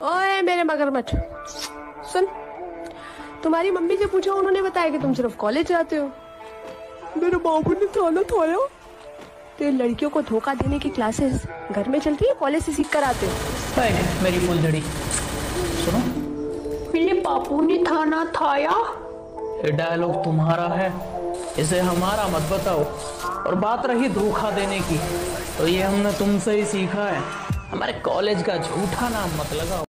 ओए मेरे मगरमच्छ, सुन। तुम्हारी मम्मी से पूछा, उन्होंने बताया कि तुम सिर्फ कॉलेज जाते हो। मेरे बाबू ने थाना थाया। तो ये लड़कियों को धोखा देने की क्लासेस घर में चलती है, कॉलेज से सीख कर आते हो। मेरी फुलझड़ी सुनो। मेरे बापू ने थाना थाया। ये डायलॉग तुम्हारा है, इसे हमारा मत बताओ। और बात रही धोखा देने की, तो ये हमने तुमसे ही सीखा है। हमारे कॉलेज का झूठा नाम मत लगाओ।